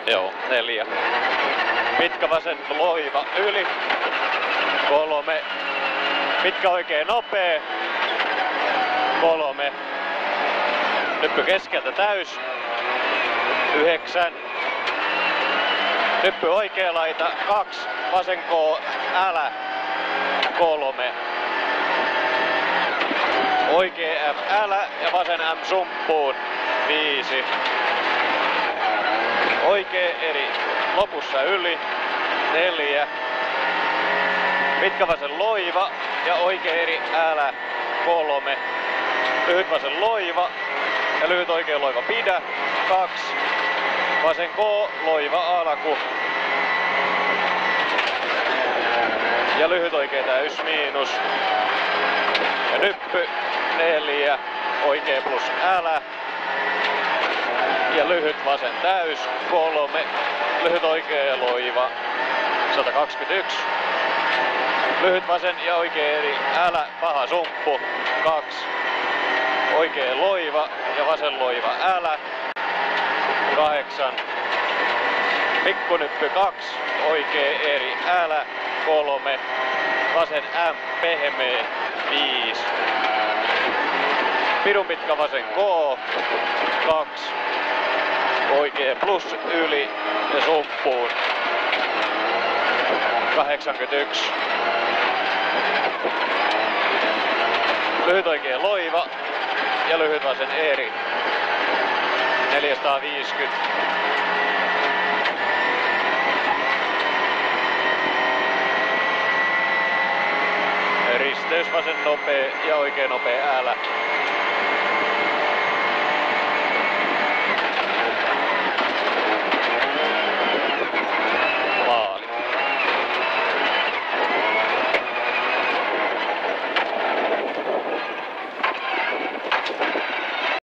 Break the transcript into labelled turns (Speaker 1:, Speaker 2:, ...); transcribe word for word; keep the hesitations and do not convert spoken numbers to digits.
Speaker 1: Joo, neljä. Pitkä vasen loiva yli. Kolme. Pitkä oikein nopee. Kolme. Nyppy keskeltä täys. Yhdeksän. Nyppy oikea laita. Kaksi. Vasen K. Älä. Kolme. Oikea M. Älä ja vasen M sumppuun. Viisi. Oikea eri. Lopussa yli. Neljä. Pitkä vasen loiva ja oikea eri. Älä. Kolme. Lyhyt vasen loiva ja lyhyt oikea loiva pidä. Kaksi. Vasen K. Loiva alku. Ja lyhyt oikea täys miinus. Ja nyppy. Neljä. Oikea plus älä. Ja lyhyt vasen täys. Kolme. Lyhyt oikea loiva. sata kaksikymmentäyksi. Lyhyt vasen ja oikea eri. Älä. Paha sumppu. Kaksi. Oikea loiva ja vasen loiva. Älä. Kahdeksan. Pikkunyppy kaksi. Oikea eri. Älä. Kolme. Vasen M. Pehmeä. Viisi. Pirun pitkä vasen K. Kaksi. Oikea plus yli ja sumppuun. kahdeksankymmentäyksi. Lyhyt oikea loiva ja lyhyt vasen eri. neljäsataaviisikymmentä. Risteys vasen nopea ja oikea nopea älä.